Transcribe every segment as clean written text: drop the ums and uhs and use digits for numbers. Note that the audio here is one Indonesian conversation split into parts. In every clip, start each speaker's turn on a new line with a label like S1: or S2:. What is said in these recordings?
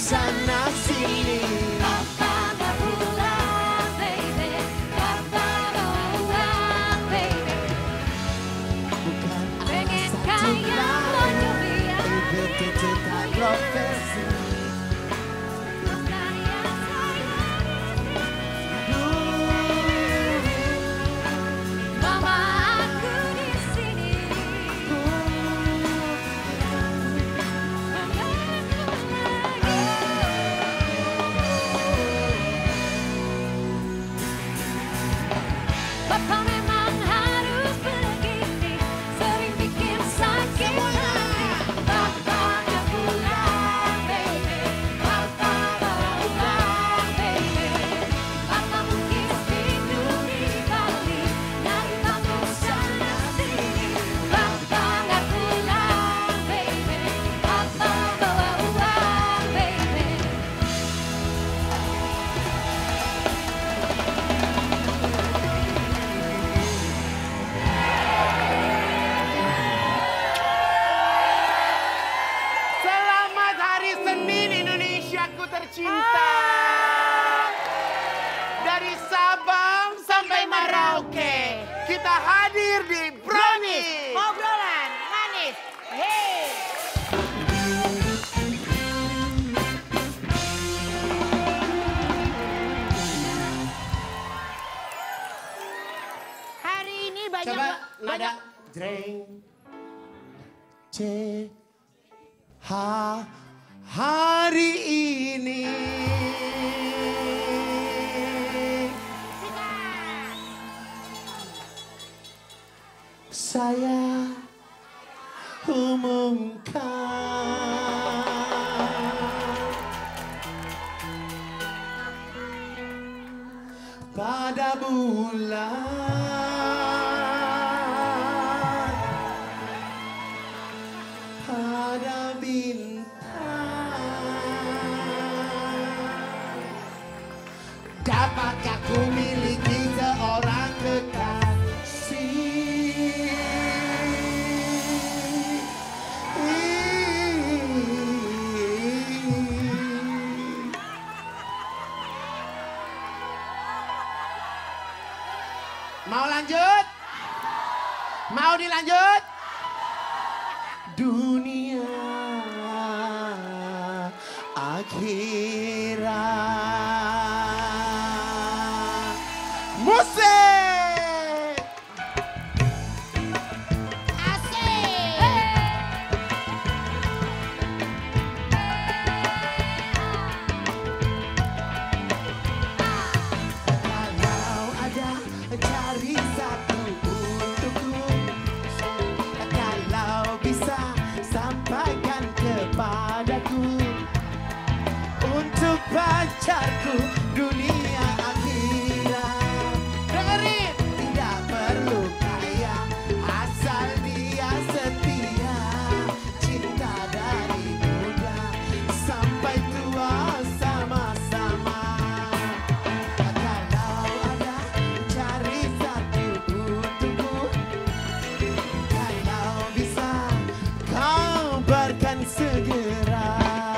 S1: sana sini.
S2: Papa gak pulang, baby. Papa bawa uang, baby.
S1: Bukan
S2: Pengen
S1: alasan
S2: kaya, mau biar
S1: tuntutan profesi.
S2: Mama aku di sini. Papa memang harus begini, sering bikin sakit hati. Papa gak pulang, baby. Papa bawa uang, baby. Papa mungkin tidur di Bali, dari kamu sana sini. Papa gak pulang, baby. Papa bawa uang, baby.
S3: Selamat Hari Senin Indonesiaku tercinta. Dari Sabang sampai Merauke, kita hadir di Brownies.
S4: Obrolan manis. Hei. Hari ini banyak
S3: Coba nada
S4: banyak
S3: jreng.
S1: C H hari ini saya umumkan pada bulan pada bintang dapatkah ku miliki seorang kekasih.
S3: Mau lanjut? Mau dilanjut?
S1: Dunia akhirat.
S3: Musik!
S4: asik.
S1: Kalau ada cari satu untukku, kalau bisa sampaikan kepadaku, untuk pacarku dunia akhirat. Dengerin, tidak perlu kaya, asal dia setia, cinta dari muda sampai tua sama-sama. Kalau ada cari satu untukku, kalau bisa kabarkan segera.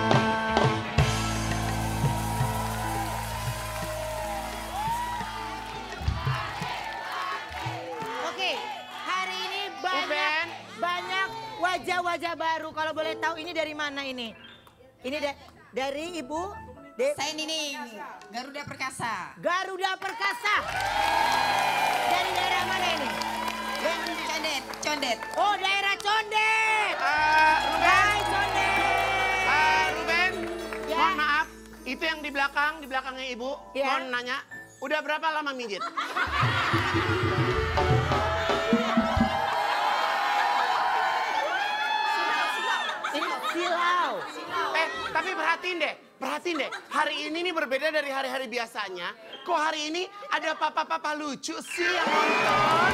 S4: Oke, hari ini banyak
S3: Uben.
S4: banyak wajah-wajah baru. Kalau boleh tahu ini dari mana ini? Ini dari Ibu
S5: Saya Nining, Garuda Perkasa.
S4: Garuda Perkasa. Dari daerah mana ini?
S5: Condet, Condet.
S4: Oh, daerah Condet.
S3: Ruben,
S4: Hai Condet.
S3: Ruben,
S4: Ya.
S3: mohon maaf. Itu yang di belakangnya Ibu.
S4: Ya.
S3: Mohon nanya, udah berapa lama mijit?
S4: Ini silau.
S3: Tapi perhatiin deh. Hari ini nih berbeda dari hari-hari biasanya. Kok hari ini ada papa-papa lucu sih yang nonton?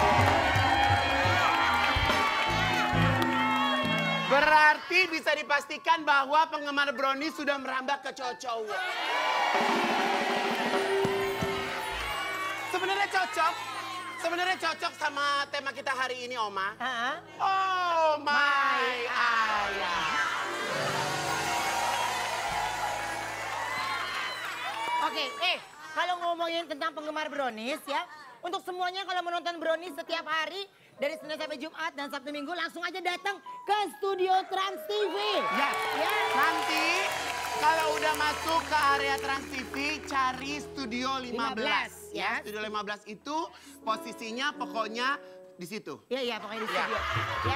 S3: Berarti bisa dipastikan bahwa penggemar brownies sudah merambah ke cowok-cowok. Sebenarnya cocok sama tema kita hari ini, Oma.
S4: Hah?
S3: Oh my ayah.
S4: Oke, kalau ngomongin tentang penggemar Brownies ya, untuk semuanya kalau menonton Brownies setiap hari dari Senin sampai Jumat dan Sabtu Minggu langsung aja datang ke studio Trans TV.
S3: Ya.
S4: Ya.
S3: Nanti kalau udah masuk ke area Trans TV cari Studio 15
S4: ya.
S3: Studio 15 itu posisinya pokoknya di situ.
S4: Iya, pokoknya di
S3: Ya.
S4: studio. Ya.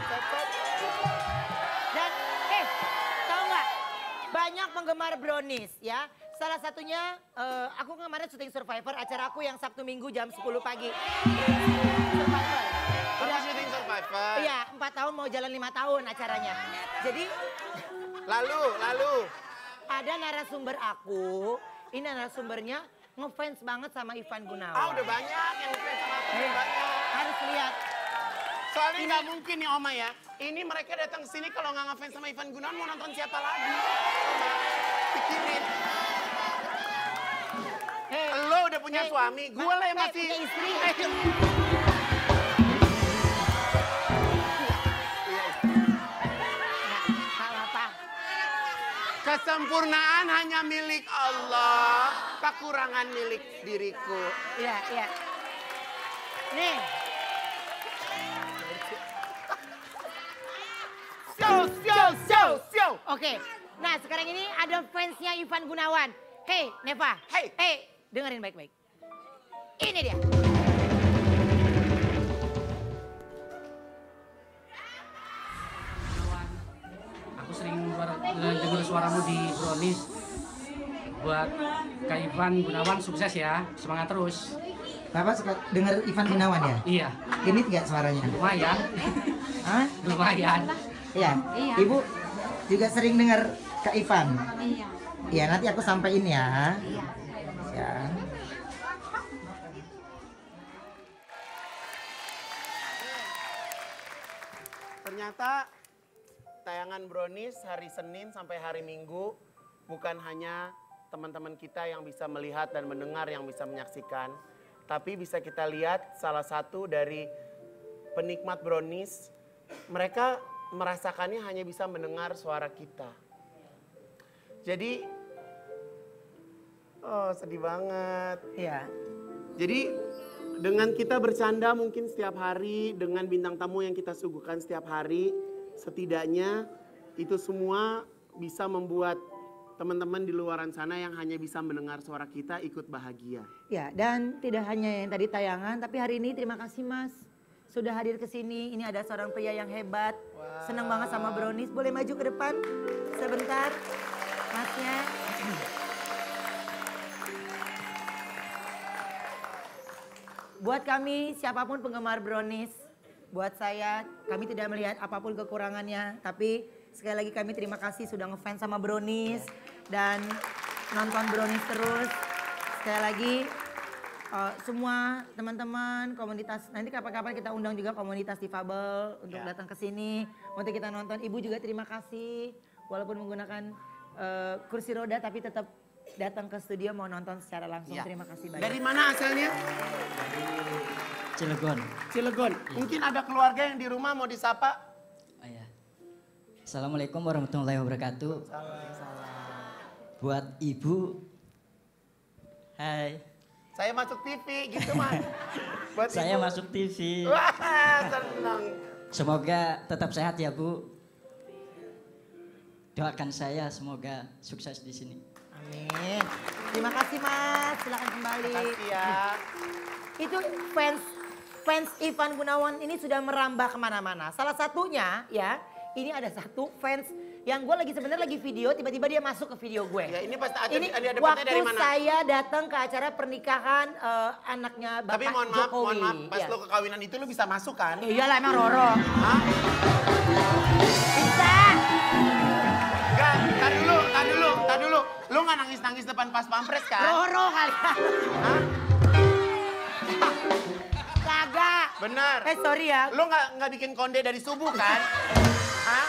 S4: Dan tahu nggak? Banyak penggemar Brownies ya. Salah satunya aku kemarin syuting Survivor, acara aku yang Sabtu Minggu jam 10 pagi. Survivor.
S3: Udah syuting Survivor.
S4: Iya, 4 tahun mau jalan 5 tahun acaranya. Jadi
S3: Lalu.
S4: ada narasumber aku, ini narasumbernya ngefans banget sama Ivan Gunawan.
S3: Ah, udah banyak yang ngefans sama aku. Banyak.
S4: Harus lihat.
S3: Soalnya nggak mungkin nih Oma ya. Ini mereka datang ke sini kalau nggak ngefans sama Ivan Gunawan mau nonton siapa lagi? Oma, pikirin. Lo udah punya suami, gue lah yang masih...
S4: punya istri. Nggak apa-apa.
S3: Kesempurnaan hanya milik Allah, kekurangan milik diriku.
S4: Iya. Nih.
S3: Show.
S4: Oke. Nah, sekarang ini ada fansnya Ivan Gunawan. Hei, Neva.
S3: Hey.
S4: Dengerin baik-baik. Ini dia.
S6: Aku sering dengar suaramu di Brownies. Buat Kak Ivan Gunawan sukses ya, semangat terus.
S7: Bapak suka dengar Ivan Gunawan ya?
S6: Iya,
S7: Ini tidak suaranya?
S6: lumayan,
S7: Hah?
S6: lumayan.
S7: Iya. Ibu juga sering dengar Kak Ivan?
S2: Iya.
S7: Iya, nanti aku sampaikan ya.
S2: Iya.
S7: Ya.
S3: Ternyata tayangan Brownies hari Senin sampai hari Minggu bukan hanya teman-teman kita yang bisa melihat dan mendengar, yang bisa menyaksikan. Tapi bisa kita lihat salah satu dari penikmat Brownies, mereka merasakannya hanya bisa mendengar suara kita. Jadi, oh sedih banget.
S4: Iya.
S3: Jadi dengan kita bercanda mungkin setiap hari, dengan bintang tamu yang kita suguhkan setiap hari, setidaknya itu semua bisa membuat teman-teman di luaran sana yang hanya bisa mendengar suara kita ikut bahagia.
S4: Ya, dan tidak hanya yang tadi tayangan, tapi hari ini terima kasih Mas sudah hadir ke sini. Ini ada seorang pria yang hebat. Senang banget sama Brownies. Boleh maju ke depan sebentar, Masnya. Buat kami, siapapun penggemar Brownies, buat saya, kami tidak melihat apapun kekurangannya. Tapi sekali lagi kami terima kasih sudah ngefans sama Brownies dan nonton Brownies terus. Sekali lagi, semua teman-teman komunitas, nanti kapan-kapan kita undang juga komunitas difabel untuk datang ke sini untuk kita nonton. Ibu juga terima kasih, walaupun menggunakan kursi roda tapi tetap datang ke studio mau nonton secara langsung. Terima kasih banyak.
S3: Dari mana asalnya?
S8: Cilegon.
S3: Cilegon. Mungkin ada keluarga yang di rumah mau disapa?
S8: Oh, ya. Assalamualaikum warahmatullahi wabarakatuh. Buat ibu, hai.
S3: Saya masuk TV gitu Mas. Buat
S8: Saya
S3: ibu.
S8: masuk TV.
S3: Wah senang.
S8: Semoga tetap sehat ya Bu. Doakan saya semoga sukses di sini.
S4: Amin. Terima kasih Mas, silakan kembali.
S3: Makasih ya.
S4: Itu fans Ivan Gunawan ini sudah merambah kemana-mana. Salah satunya ya, ini ada satu fans yang gue sebenarnya lagi video, tiba-tiba dia masuk ke video gue.
S3: Ya ini pasti
S4: Ini
S3: ada
S4: waktu
S3: dari mana?
S4: saya datang ke acara pernikahan anaknya Bapak
S3: Tapi mohon
S4: Jokowi.
S3: maaf, pas
S4: Iya.
S3: lo ke kawinan itu lo bisa masuk kan?
S4: Ya iyalah emang Roro.
S3: Hah?
S4: Bisa.
S3: Enggak, tar dulu. Lo nggak nangis-nangis depan pas pampres kan?
S4: Roro kali.
S3: Hah?
S4: Kagak.
S3: Benar.
S4: Sorry ya.
S3: Lo nggak bikin konde dari subuh kan? Hah?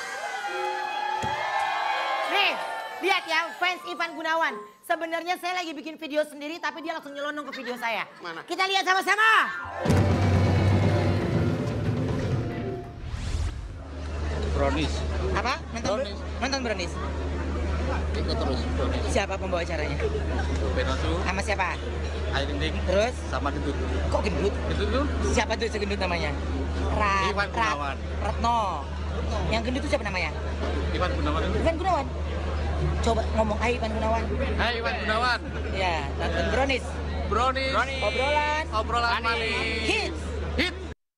S4: Nih, lihat ya fans Ivan Gunawan. Sebenarnya saya lagi bikin video sendiri tapi dia langsung nyelonong ke video saya.
S3: Mana?
S4: Kita lihat sama-sama.
S9: Brownies.
S7: Apa? Nonton Brownies?
S9: ikut terus Brownies.
S7: Siapa pembawa acaranya?
S9: Benatu,
S7: Sama siapa?
S9: Ayu Ting Ting,
S7: Terus?
S9: sama Gendut.
S7: Kok gendut?
S9: Gendut tuh
S7: Siapa tuh segendut namanya?
S9: Iwan Gunawan.
S7: Retno. Yang gendut itu siapa namanya?
S9: Iwan Gunawan itu.
S7: Iwan Gunawan. Coba ngomong hai Iwan Gunawan.
S9: Hai Iwan Gunawan.
S7: Ya, nonton Brownies.
S9: Brownies. Obrolan manis.
S7: Hits.
S9: Hit.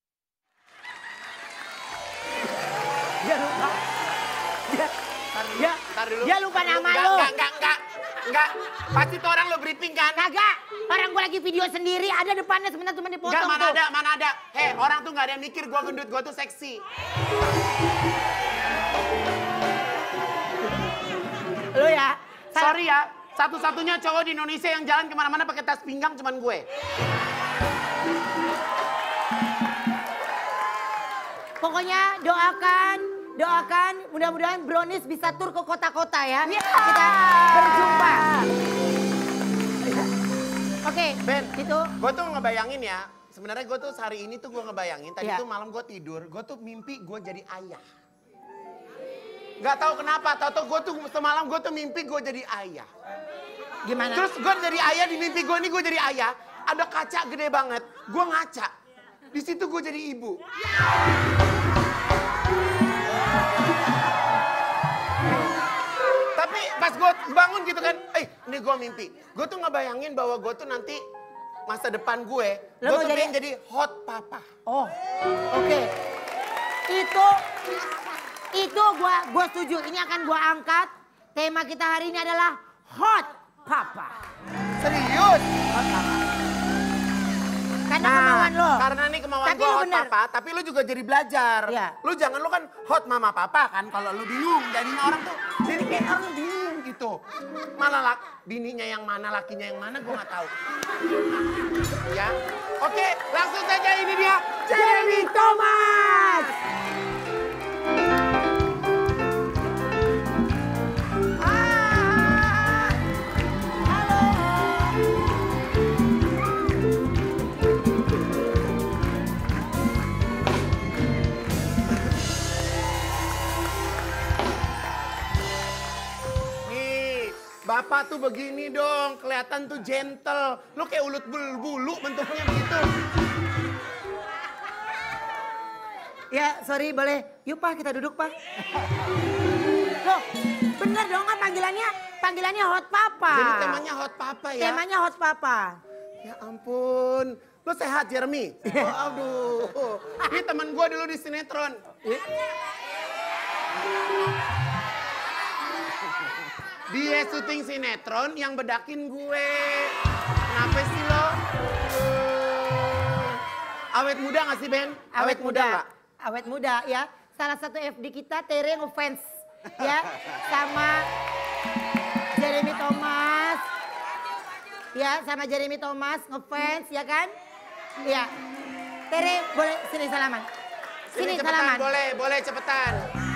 S1: Dia lupa.
S3: Ntar dulu.
S4: Dia lupa nama
S3: Enggak,
S4: lo.
S3: Enggak. Pasti tuh orang lo briefing kan?
S4: Kagak. Orang gue lagi video sendiri, ada depannya sebentar cuma dipotong
S3: Enggak, mana
S4: tuh.
S3: ada. Hei, orang tuh nggak ada yang mikir gua gendut, gua tuh seksi.
S4: Lo ya.
S3: Sorry ya, satu-satunya cowok di Indonesia yang jalan kemana-mana pakai tas pinggang cuman gue.
S4: Pokoknya doakan mudah-mudahan Brownies bisa tur ke kota-kota ya. Kita berjumpa. Oke,
S3: Ben,
S4: itu
S3: gue tuh ngebayangin ya. Sebenarnya gue tuh hari ini tuh gue ngebayangin. Tadi
S4: Iya.
S3: tuh malam gue tidur, gue tuh mimpi gue jadi ayah. Gak tahu kenapa, tau gue tuh semalam gue tuh mimpi gue jadi ayah.
S4: gimana?
S3: Terus gue jadi ayah, di mimpi gue nih gue jadi ayah. Ada kaca gede banget, gue ngaca. Di situ gue jadi ibu. Tapi pas gue bangun gitu kan, ini gue mimpi. Gue tuh ngebayangin bahwa gue tuh nanti masa depan gue
S4: Lo mau
S3: tuh
S4: jadi-
S3: pengen jadi hot papa.
S4: Oh, oke. Itu gua setuju. Ini akan gua angkat. Tema kita hari ini adalah Hot Papa.
S3: Serius?
S4: Karena kemauan lo.
S3: Karena nih kemauan
S4: Tapi
S3: gue
S4: lu
S3: hot
S4: bener.
S3: papa, tapi lu juga jadi belajar.
S4: Iya.
S3: Lu jangan lu kan hot mama papa kan, kalau lu bingung jadinya orang tuh jadi kayak orang bingung gitu. Mana bininya yang mana, lakinya yang mana gue nggak tahu. Ya, oke, langsung saja ini dia Jeremy Thomas. Nih, Bapak tuh begini dong, kelihatan tuh gentle. Lu kayak ulut bulu bentuknya begitu.
S4: Ya, sorry boleh. Yuk Pak, kita duduk Pak. Loh, bener dong kan panggilannya Hot Papa.
S3: Jadi temanya hot papa ya.
S4: Temanya Hot Papa.
S3: Ya ampun, lu sehat Jeremy? Aduh, ini teman gua dulu di sinetron. Dia syuting sinetron yang bedakin gue. Kenapa sih lo? Awet muda gak sih Ben?
S4: Awet muda.
S3: nggak?
S4: Awet muda ya. Salah satu FD kita Tere ngefans ya sama Jeremy Thomas. Ya, sama Jeremy Thomas ngefans ya kan? Iya. Tere boleh sini salaman. Sini
S3: cepetan,
S4: salaman.
S3: boleh cepetan.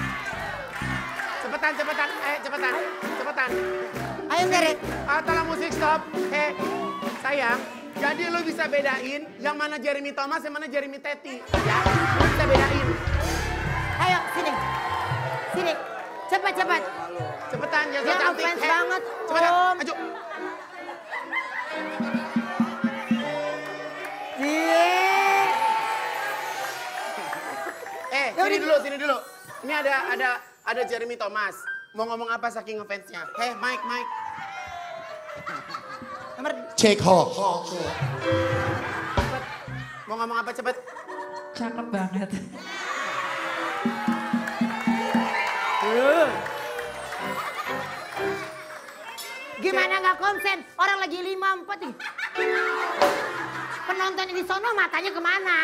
S3: Cepetan.
S4: Ayo Tere.
S3: Tolong musik stop. Sayang, jadi lu bisa bedain yang mana Jeremy Thomas, yang mana Jeremy Teti. Ya, lu bisa bedain.
S4: Ayo sini. Sini. Cepat.
S3: Cepetan, jangan
S4: Dia
S3: so cantik.
S4: ngefans banget,
S3: Cepetan,
S4: Om.
S3: maju. Sini dulu. Ini ada Jeremy Thomas. Mau ngomong apa saking ngefansnya? Mike.
S4: Nomor
S1: Cek hok.
S3: Mau ngomong apa cepet?
S8: Cakep banget.
S4: gimana nggak konsen? Orang lagi 5-4 nih. Penonton di sono matanya kemana?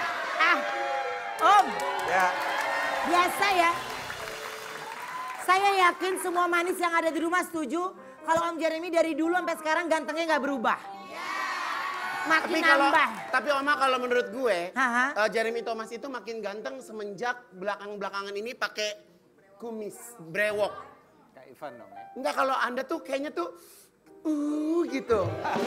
S4: Om.
S3: Ya.
S4: Biasa ya. Saya yakin semua manis yang ada di rumah setuju kalau Om Jeremy dari dulu sampai sekarang gantengnya nggak berubah. Makin nambah.
S3: Tapi Oma kalau menurut gue,
S4: Haha.
S3: Jeremy Thomas itu makin ganteng semenjak belakangan ini pakai kumis, brewok.
S1: Kak Ivan dong ya.
S3: Enggak, kalau Anda tuh kayaknya tuh gitu.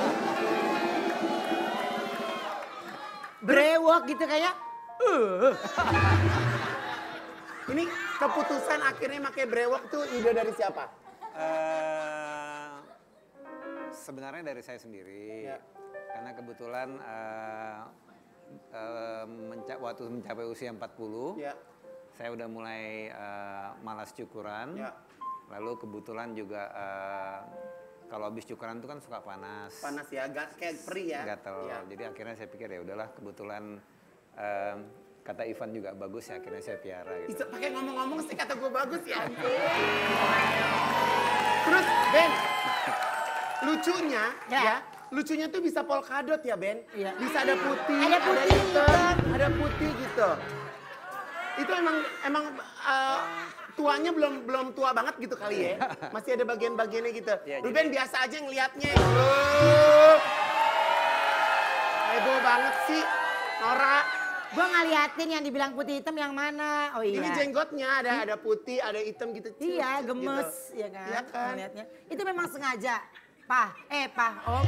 S4: Brewok gitu kayak.
S3: Ini keputusan akhirnya pakai brewok tuh ide dari siapa?
S1: Sebenarnya dari saya sendiri,
S3: Ya.
S1: karena kebetulan waktu mencapai usia 40,
S3: Ya.
S1: saya udah mulai malas cukuran.
S3: Ya.
S1: Lalu kebetulan juga kalau habis cukuran itu kan suka panas.
S3: Panas ya, kayak perih ya.
S1: Gatel.
S3: Ya.
S1: Jadi akhirnya saya pikir ya udahlah, kebetulan kata Ivan juga bagus ya, akhirnya saya piara gitu.
S3: Bisa pakai ngomong-ngomong sih kata gue bagus ya. Terus Ben, lucunya ya, lucunya tuh bisa polkadot ya Ben.
S4: Iya.
S3: Bisa ada putih,
S4: Ada putih,
S3: hitam, ada putih gitu. Itu emang tuanya belum tua banget gitu kali ya. Masih ada bagian-bagiannya gitu.
S1: Ya,
S3: Ruben biasa aja ngelihatnya. Heboh banget sih, Nora.
S4: Gue ngeliatin yang dibilang putih hitam yang mana. Oh iya.
S3: Ini jenggotnya ada putih, ada hitam gitu.
S4: Iya,
S3: gitu.
S4: gemes ya kan.
S3: Iya kan?
S4: Ngeliatnya. Itu memang sengaja. Pak, Om.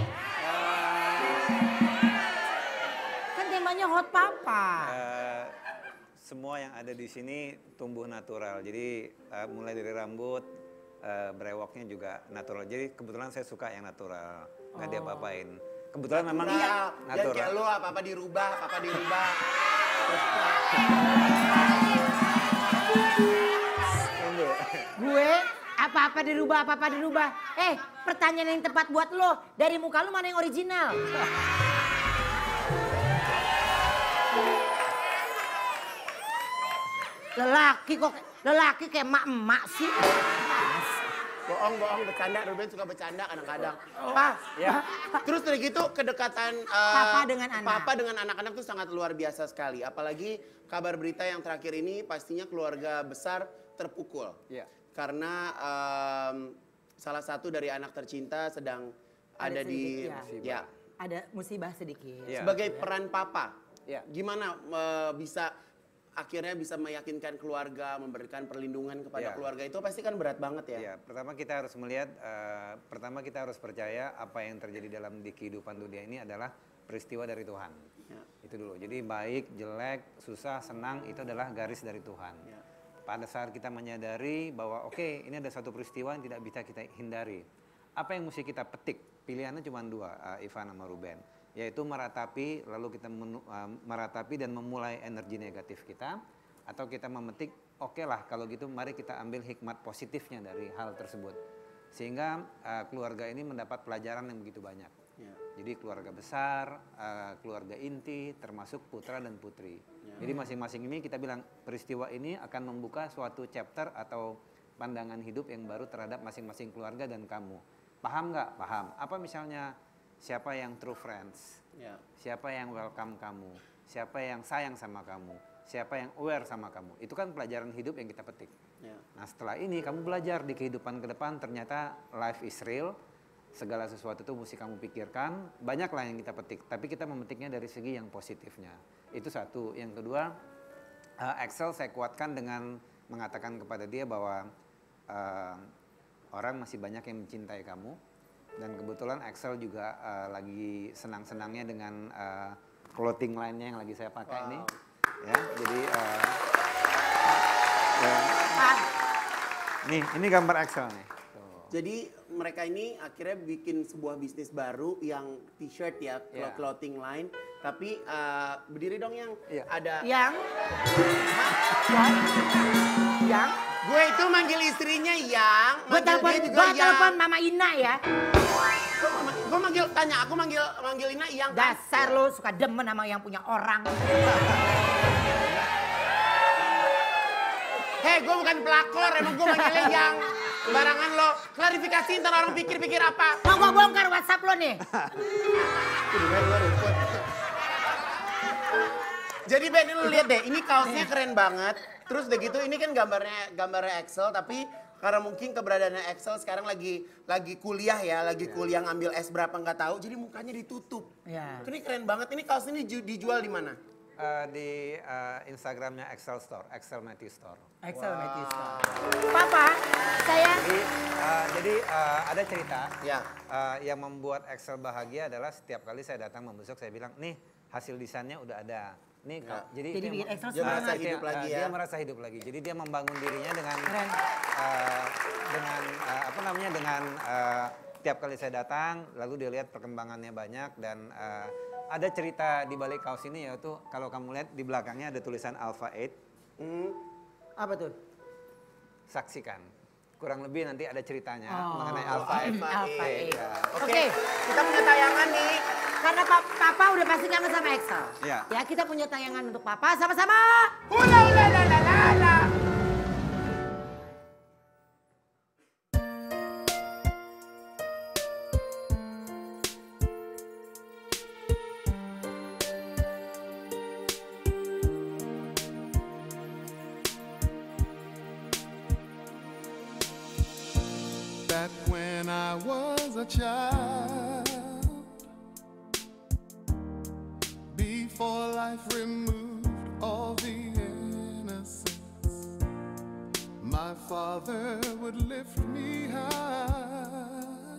S4: Kan temanya hot papa.
S1: Semua yang ada di sini tumbuh natural. Jadi mulai dari rambut, brewoknya juga natural. Jadi kebetulan saya suka yang natural, nggak diapa-apain. Kebetulan memang
S3: Iya, dan
S1: natural.
S3: kayak lo apa-apa dirubah.
S4: Gue apa-apa dirubah. Pertanyaan yang tepat buat lo. Dari muka lo mana yang original? Lelaki kayak emak-emak sih.
S3: Bohong, bercanda. Ruben suka bercanda kadang-kadang. Pak,
S1: Ya.
S3: terus dari gitu kedekatan
S4: Papa dengan anak.
S3: Papa dengan anak-anak tuh sangat luar biasa sekali. Apalagi kabar berita yang terakhir ini pastinya keluarga besar terpukul.
S1: Iya.
S3: Karena salah satu dari anak tercinta sedang ada di
S4: sedikit,
S3: ya.
S4: Ada musibah sedikit.
S1: Iya.
S3: Sebagai peran papa,
S1: Ya.
S3: gimana akhirnya bisa meyakinkan keluarga, memberikan perlindungan kepada
S1: Ya.
S3: keluarga itu pasti kan berat banget ya.
S1: Ya, pertama kita harus melihat, pertama kita harus percaya apa yang terjadi dalam di kehidupan dunia ini adalah peristiwa dari Tuhan.
S3: Ya.
S1: Itu dulu. Jadi baik, jelek, susah, senang itu adalah garis dari Tuhan.
S3: Ya.
S1: Pada saat kita menyadari bahwa oke, ini ada satu peristiwa yang tidak bisa kita hindari. Apa yang mesti kita petik? Pilihannya cuma dua, Ivan sama Ruben. Yaitu meratapi, lalu kita meratapi dan memulai energi negatif kita. Atau kita memetik, oke lah kalau gitu mari kita ambil hikmat positifnya dari hal tersebut. Sehingga keluarga ini mendapat pelajaran yang begitu banyak.
S3: Ya.
S1: Jadi keluarga besar, keluarga inti, termasuk putra dan putri. Jadi masing-masing ini kita bilang peristiwa ini akan membuka suatu chapter atau pandangan hidup yang baru terhadap masing-masing keluarga dan kamu. Paham nggak? Paham. Apa misalnya siapa yang true friends?
S3: Ya.
S1: Siapa yang welcome kamu? Siapa yang sayang sama kamu? Siapa yang aware sama kamu? Itu kan pelajaran hidup yang kita petik.
S3: Ya.
S1: Nah setelah ini kamu belajar di kehidupan ke depan ternyata life is real. Segala sesuatu itu mesti kamu pikirkan, banyaklah yang kita petik, tapi kita memetiknya dari segi yang positifnya. Itu satu. Yang kedua, Axel saya kuatkan dengan mengatakan kepada dia bahwa orang masih banyak yang mencintai kamu. Dan kebetulan Axel juga lagi senang-senangnya dengan clothing line-nya yang lagi saya pakai ini. Ya, jadi ini gambar Axel nih.
S3: Jadi mereka ini akhirnya bikin sebuah bisnis baru yang t-shirt ya,
S1: Yeah.
S3: clothing line. Tapi berdiri dong yang
S1: Iya.
S3: ada.
S4: Yang?
S3: Gue itu manggil istrinya yang.
S4: Gue telepon Mama Ina ya.
S3: Gue manggil, tanya aku manggil Ina yang.
S4: Dasar lo suka demen sama yang punya orang.
S3: Hei, gue bukan pelakor, emang gue manggilnya yang. Barangan lo, klarifikasi ntar orang pikir-pikir apa.
S4: Mau gue bongkar WhatsApp lo nih.
S3: Jadi Ben, lu lihat deh, ini kaosnya keren banget. Terus udah gitu, ini kan gambarnya Axel, tapi karena mungkin keberadaannya Axel sekarang lagi kuliah ya, kuliah ngambil S berapa nggak tahu, jadi mukanya ditutup.
S4: Ya.
S3: Ini keren banget. Ini kaos ini dijual di mana?
S1: Di Instagramnya Axel Store, Axel Matthew Store.
S4: Axel Matthew Store. Papa, saya.
S1: Jadi ada cerita.
S3: Ya.
S1: Yang membuat Axel bahagia adalah setiap kali saya datang membesuk saya bilang, nih hasil desainnya udah ada. Ini
S3: Ya.
S1: jadi
S4: Jadi
S1: dia
S4: bikin
S1: ma-
S4: ekstra
S3: Dia merasa
S4: semangat.
S3: hidup lagi ya.
S1: Dia merasa hidup lagi. Jadi dia membangun dirinya dengan
S4: Keren.
S1: apa namanya dengan tiap kali saya datang, lalu dia lihat perkembangannya banyak dan ada cerita di balik kaos ini yaitu kalau kamu lihat di belakangnya ada tulisan Alpha 8,
S4: Apa tuh?
S1: saksikan. Kurang lebih nanti ada ceritanya
S4: Oh.
S1: mengenai Alpha 8.
S4: Alpha 8.
S1: Ya.
S3: Oke, kita punya tayangan nih.
S4: Karena Papa udah pasti kangen sama Excel.
S1: Iya.
S4: Ya, kita punya tayangan untuk Papa sama-sama.
S3: Hula hula la la la la.
S10: Back when I was a child, before life removed all the innocence, my father would lift me high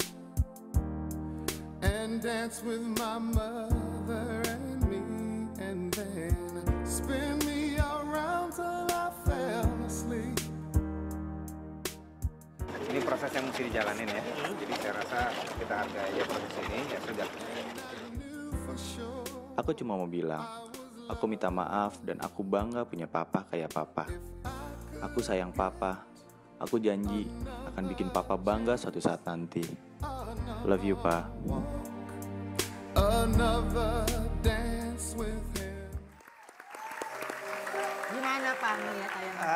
S10: and dance with my mother and me, and then spin me around till I fell asleep.
S1: Ini proses yang mesti dijalanin ya. Jadi saya rasa kita hargai aja proses ini ya sudah.
S11: Aku cuma mau bilang, aku minta maaf dan aku bangga punya papa kayak papa. Aku sayang papa. Aku janji akan bikin papa bangga suatu saat nanti. Love you, Pa.
S10: Another dance with him.
S4: Gimana Pak melihat tayangan?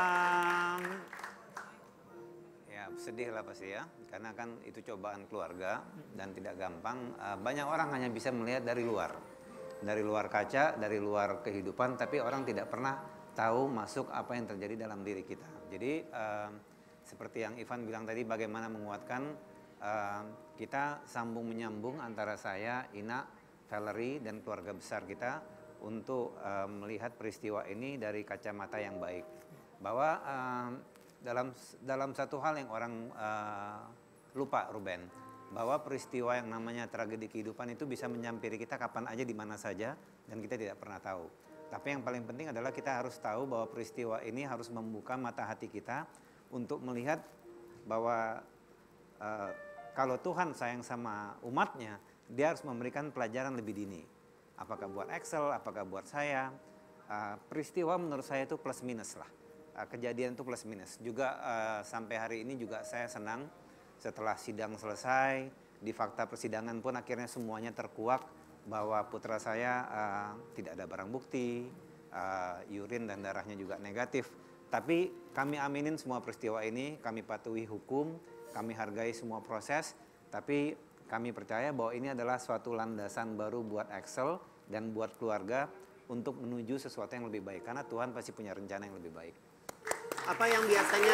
S1: Ya sedih lah pasti ya, karena kan itu cobaan keluarga dan tidak gampang. Banyak orang hanya bisa melihat dari luar kaca, dari luar kehidupan, tapi orang tidak pernah tahu masuk apa yang terjadi dalam diri kita. Jadi seperti yang Ivan bilang tadi, bagaimana menguatkan kita sambung menyambung antara saya, Ina, Valerie dan keluarga besar kita untuk melihat peristiwa ini dari kacamata yang baik. Bahwa dalam satu hal yang orang lupa, Ruben, bahwa peristiwa yang namanya tragedi kehidupan itu bisa menyampiri kita kapan aja di mana saja dan kita tidak pernah tahu. Tapi yang paling penting adalah kita harus tahu bahwa peristiwa ini harus membuka mata hati kita untuk melihat bahwa kalau Tuhan sayang sama umatnya, dia harus memberikan pelajaran lebih dini. Apakah buat Excel, apakah buat saya. Peristiwa menurut saya itu plus minus lah. Kejadian itu plus minus. Juga sampai hari ini juga saya senang setelah sidang selesai, di fakta persidangan pun akhirnya semuanya terkuak bahwa putra saya tidak ada barang bukti, urin dan darahnya juga negatif. Tapi kami aminin semua peristiwa ini, kami patuhi hukum, kami hargai semua proses, tapi kami percaya bahwa ini adalah suatu landasan baru buat Excel dan buat keluarga untuk menuju sesuatu yang lebih baik. Karena Tuhan pasti punya rencana yang lebih baik.
S3: Apa yang biasanya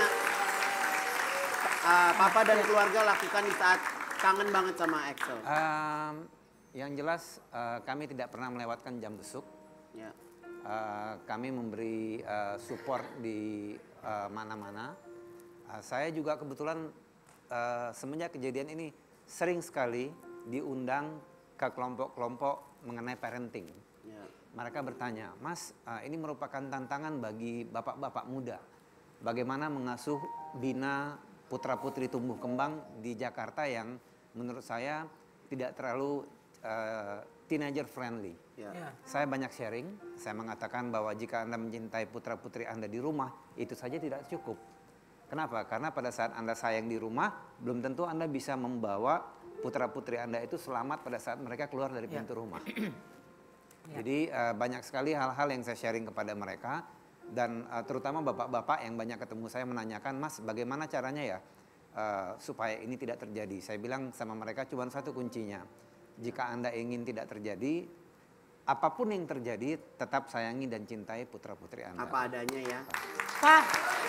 S3: Papa dan keluarga lakukan di saat kangen banget sama Excel?
S1: Yang jelas kami tidak pernah melewatkan jam besuk.
S3: Ya.
S1: Kami memberi support di mana-mana. Saya juga kebetulan semenjak kejadian ini sering sekali diundang ke kelompok-kelompok mengenai parenting.
S3: Ya.
S1: Mereka bertanya, Mas, ini merupakan tantangan bagi bapak-bapak muda. Bagaimana mengasuh, bina putra-putri tumbuh kembang di Jakarta yang menurut saya tidak terlalu teenager friendly.
S3: Ya.
S1: Saya banyak sharing, saya mengatakan bahwa jika Anda mencintai putra-putri Anda di rumah, itu saja tidak cukup. Kenapa? Karena pada saat Anda sayang di rumah, belum tentu Anda bisa membawa putra-putri Anda itu selamat pada saat mereka keluar dari pintu rumah. Jadi banyak sekali hal-hal yang saya sharing kepada mereka, dan terutama bapak-bapak yang banyak ketemu saya menanyakan, Mas, bagaimana caranya ya supaya ini tidak terjadi? Saya bilang sama mereka cuma satu kuncinya. Jika Anda ingin tidak terjadi, apapun yang terjadi, tetap sayangi dan cintai putra-putri Anda.
S3: Apa adanya ya.
S4: Pak,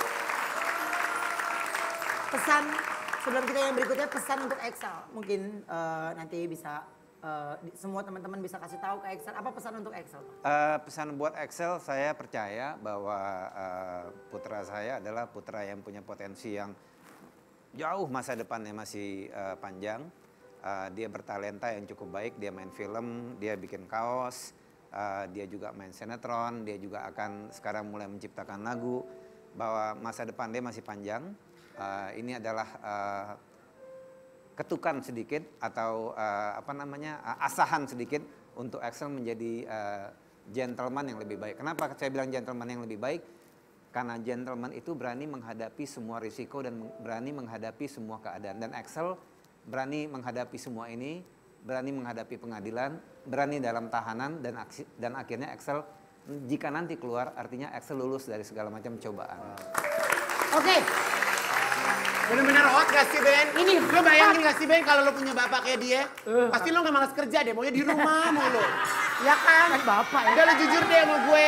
S4: pesan sebelum kita yang berikutnya, pesan untuk Excel. Mungkin nanti bisa semua teman-teman bisa kasih tahu ke Excel. Apa pesan untuk Excel?
S1: Pesan buat Excel, saya percaya bahwa putra saya adalah putra yang punya potensi yang jauh, masa depannya masih panjang. Dia bertalenta yang cukup baik, dia main film, dia bikin kaos, dia juga main sinetron, dia juga akan sekarang mulai menciptakan lagu, bahwa masa depan dia masih panjang. Ini adalah ketukan sedikit atau asahan sedikit untuk Axel menjadi gentleman yang lebih baik. Kenapa saya bilang gentleman yang lebih baik? Karena gentleman itu berani menghadapi semua risiko dan berani menghadapi semua keadaan. Dan Axel berani menghadapi semua ini, berani menghadapi pengadilan, berani dalam tahanan, dan akhirnya Axel jika nanti keluar artinya Axel lulus dari segala macam cobaan.
S3: Oke. Bener-bener hot gak sih Ben? Ini lo bayangin gak sih Ben kalau lo punya bapak kayak dia? Pasti lo gak malas kerja deh, maunya di rumah mulu. Ya kan? Bapak ya. Udah lo jujur deh sama gue.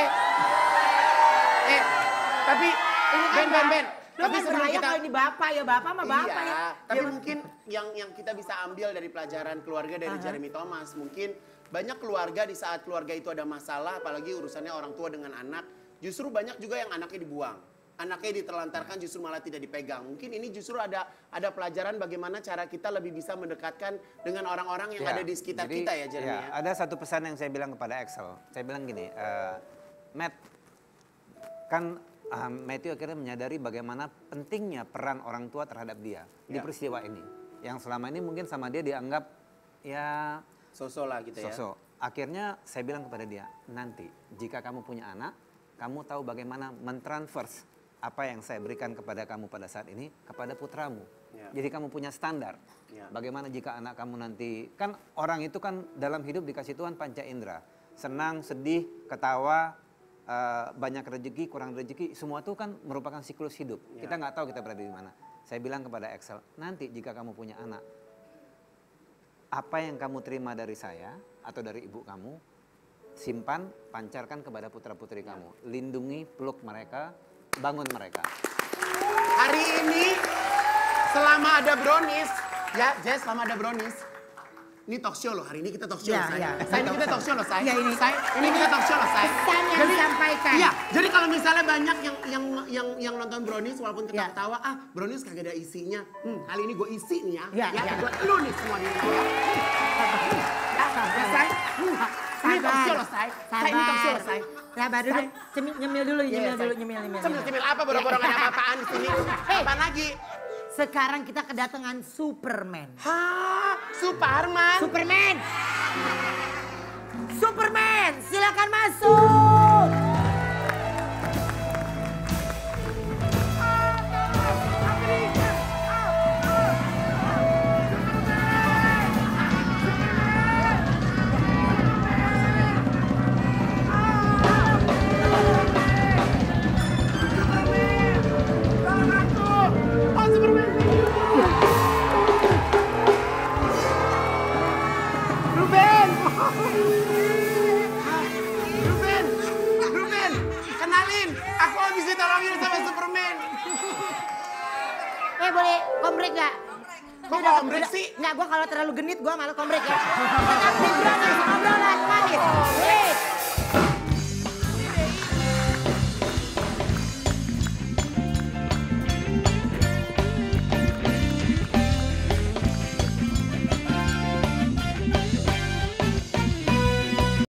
S3: Tapi ini kan Ben. Tapi sebelum kita
S4: ini bapak ya, bapak sama bapak ya.
S3: Tapi mungkin yang kita bisa ambil dari pelajaran keluarga dari Jeremy Thomas, mungkin banyak keluarga di saat keluarga itu ada masalah, apalagi urusannya orang tua dengan anak, justru banyak juga yang anaknya dibuang. Anaknya ditelantarkan justru malah tidak dipegang. Mungkin ini justru ada pelajaran bagaimana cara kita lebih bisa mendekatkan dengan orang-orang yang ada di sekitar kita ya, Jeremy.
S1: Ya, ada satu pesan yang saya bilang kepada Axel. Saya bilang gini, Matt, kan Matthew akhirnya menyadari bagaimana pentingnya peran orang tua terhadap dia di peristiwa ini. Yang selama ini mungkin sama dia dianggap ya
S3: sosok lah gitu ya.
S1: Sosok. Akhirnya saya bilang kepada dia, nanti jika kamu punya anak, kamu tahu bagaimana mentransfer apa yang saya berikan kepada kamu pada saat ini kepada putramu. Jadi kamu punya standar. Bagaimana jika anak kamu nanti, kan orang itu kan dalam hidup dikasih Tuhan panca indera. Senang, sedih, ketawa, banyak rezeki, kurang rezeki, semua itu kan merupakan siklus hidup. Kita nggak tahu kita berada di mana. Saya bilang kepada Axel, nanti jika kamu punya anak, apa yang kamu terima dari saya atau dari ibu kamu, simpan, pancarkan kepada putra-putri kamu. Lindungi, peluk mereka, bangun mereka.
S3: Hari ini selama ada Brownies, ya Jess, selama ada Brownies, ini talk show loh, hari ini kita talk show loh, Say. Ini kita talk show loh, Say. Ini kita talk show loh, Say.
S4: Pesan yang disampaikan.
S3: Iya, jadi kalau misalnya banyak yang nonton Brownies walaupun ketawa-tawa, Brownies kagak ada isinya. Kali ini gue isi nih ya. Buat lu nih semua nih. Ya, Say. Ini talk show loh, Say. Ini talk show loh, Say.
S4: Sabar dulu, nyemil dulu, nyemil.
S3: Cemil apa, boro-boro gak ada apa-apaan di sini. Apaan lagi?
S4: Sekarang kita kedatangan Superman.
S3: Hah? Superman?
S4: Superman, silakan masuk.
S3: Ruben, kenalin, aku habis ditolongin sama Superman.
S4: Boleh kombrek gak?
S3: Kok kombrek sih?
S4: Nggak, gue kalau terlalu genit gue malah kombrek ya. Tetap di Brownies, obrolan manis.